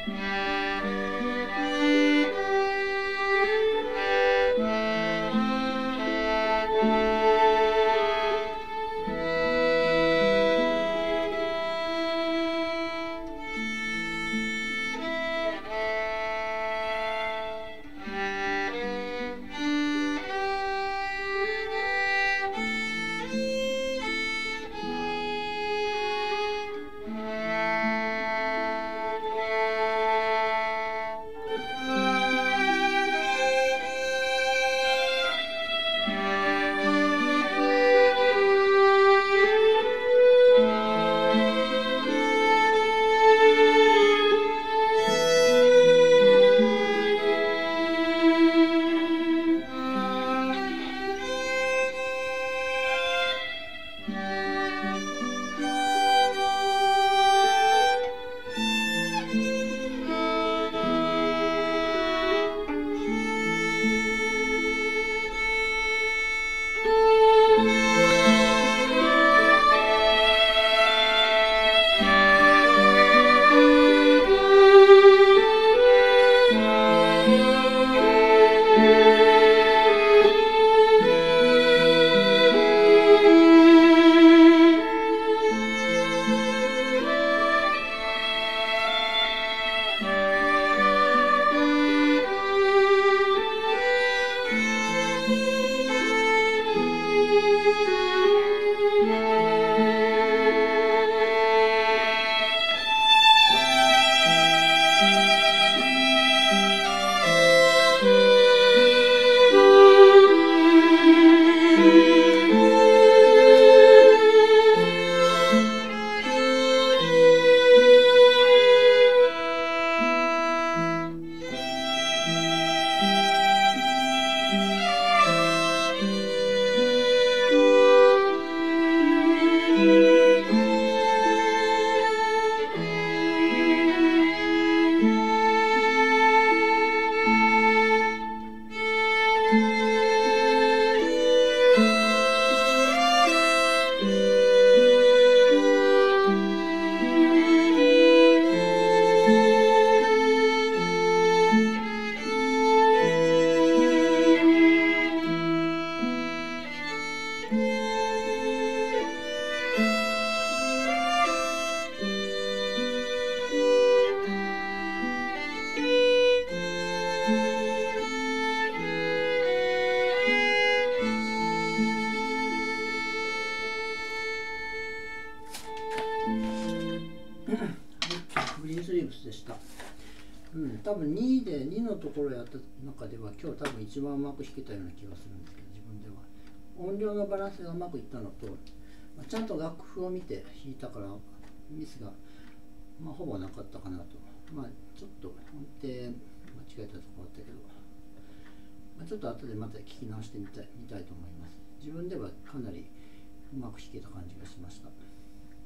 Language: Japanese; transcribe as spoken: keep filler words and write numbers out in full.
グリーンスリーブスでした。うん、多分にでにのところやった中では今日多分一番うまく弾けたような気がするんですけど、自分では音量のバランスがうまくいったのと、まあ、ちゃんと楽譜を見て弾いたからミスが、まあ、ほぼなかったかなと。まあちょっと音程間違えたところあったけど、まあ、ちょっと後でまた聞き直してみたい、みたいと思います。自分ではかなりうまく弾けた感じがしました。